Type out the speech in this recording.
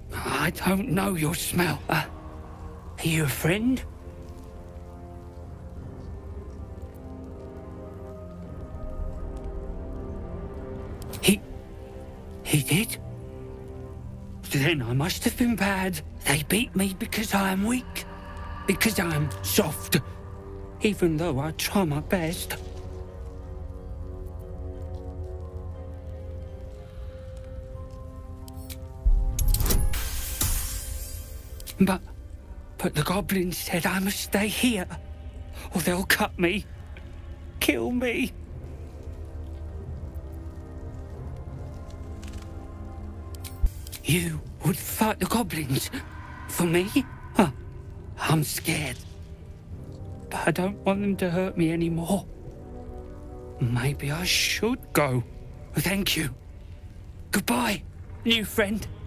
I don't know your smell. Are you a friend? He did? Then I must have been bad. They beat me because I am weak. Because I am soft. Even though I try my best. But the goblin said I must stay here, or they'll cut me, kill me. You would fight the goblins for me? Huh. I'm scared, but I don't want them to hurt me anymore. Maybe I should go. Thank you. Goodbye, new friend.